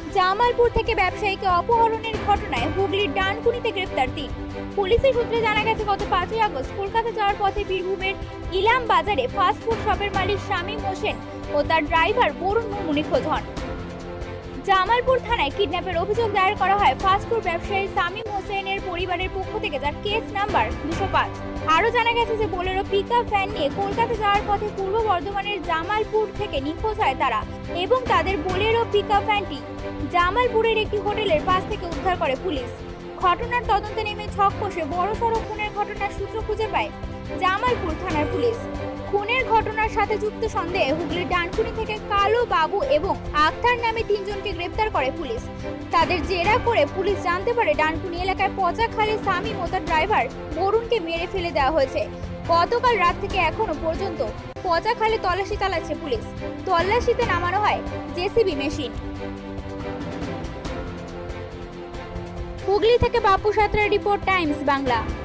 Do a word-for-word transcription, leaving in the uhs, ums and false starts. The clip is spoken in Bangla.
জামালপুর থেকে ব্যবসায়ীকে অপহরণের ঘটনায় হুগলির ডানকুনিতে গ্রেফতার তিন। পুলিশের সূত্রে জানা গেছে, গত পাঁচই আগস্ট কলকাতা যাওয়ার পথে বীরভূমের ইলাম বাজারে ফাস্টফুড শপের মালিক শামীম হোসেন ও তার ড্রাইভার বরুণ মুর্মু নিখোঁজ হন। জামালপুর থানায় কিডন্যাপের অভিযোগ দায়ের করা হয় ফাস্টফুড ব্যবসায়ী শামীম হোসেনের পরিবারের পক্ষ থেকে, যার কেস নাম্বার দুশো পাঁচ। আরও জানা গেছে যে বোলেরো পিকআপ ভ্যান নিয়ে কলকাতা যাওয়ার পথে পূর্ব বর্ধমানের জামালপুর থেকে নিখোঁজ হয় তারা, এবং তাদের বোলেরো পিকআপ ভ্যানটি জামালপুরের একটি হোটেলের পাশ থেকে উদ্ধার করে পুলিশ। ঘটনার তদন্তে নেমে ছক কষে বড়সড় খুনের ঘটনার সূত্র খুঁজে পায় জামালপুর থানার পুলিশ। খুনের ঘটনার সাথে যুক্ত সন্দেহে হুগলির ডানকুনি থেকে কালো বাবু এবং আক্তার নামে তিনজনকে গ্রেপ্তার করে পুলিশ। তাদের জেরা করে পুলিশ জানতে পারে ডানকুনি এলাকায় পচা খালে শামীম ও তার ড্রাইভার বরুণকে মেরে ফেলে দেওয়া হয়েছে। গতকাল রাত থেকে এখনো পর্যন্ত পচা খালে তল্লাশি চালাচ্ছে পুলিশ। তল্লাশিতে নামানো হয় জেসিবি মেশিন। হুগলি থেকে বাপু সাঁতরা রিপোর্ট, টাইমস বাংলা।